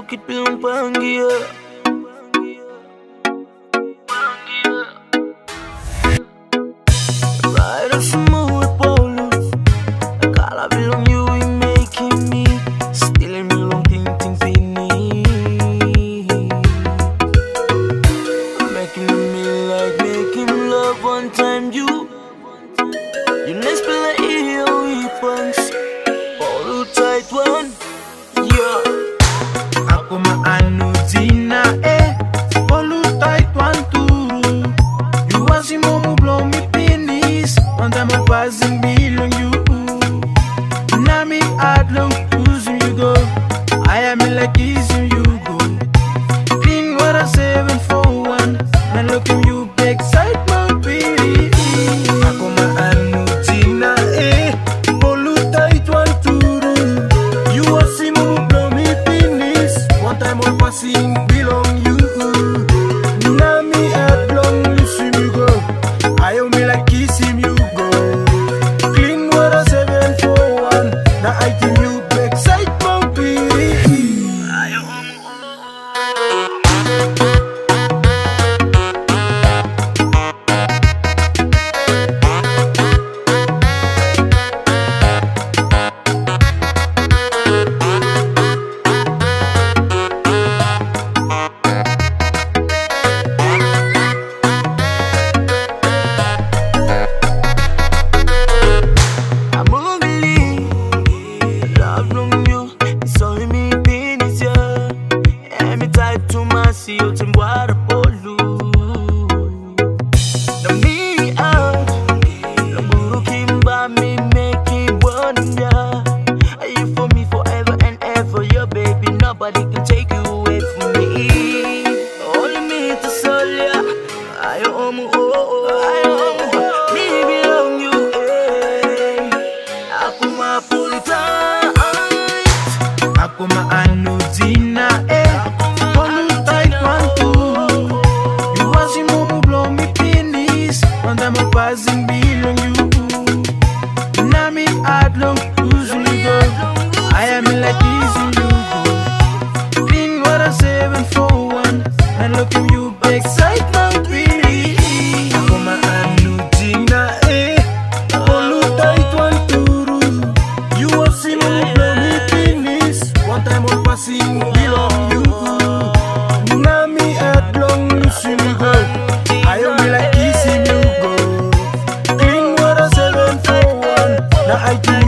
it belong pangia. Ride off some more polos. Akala belong you in making me. Stealing me long ting pini. Making me like making love one time you next play like EO punch. Polo tight one. Yeah. Akoma anu Gina Polo tight one too. You want see momo blow me penis. One time I'm passing below you. Now me hard long losing you go. I am like kissing you go. Clean water 741. Man look at you back side my baby. Akoma anu Gina Polo tight one too. You want see momo blow me penis. One time I'm passing belong you. Now me hard long losing you go. I am like kissing you go. Clean water 741. Now I think you back side my baby. I'm ugly. Love from you. It's only me penis, yeah. And me tied to my seal to water polo. Now me out. The buru kimba me make it one, yeah. Are you for me forever and ever, yeah, baby? Nobody can take you away from me. Only me to soul, yeah. I owe me, me belong you, Akoma pull tight. Akoma anu Gina Polo tight one too. You want see momo blow me penis. One time I'm passing belong you. Now me hard long losing you go. I am like kissing you go. Clean water 741. And look at you back side my baby. Akoma anu Gina Polo tight one too. You want see momo blow me penis. One time I'm passing belong you. Now me hard long losing you go. I am like kissing you go. Clean water 741. Now I do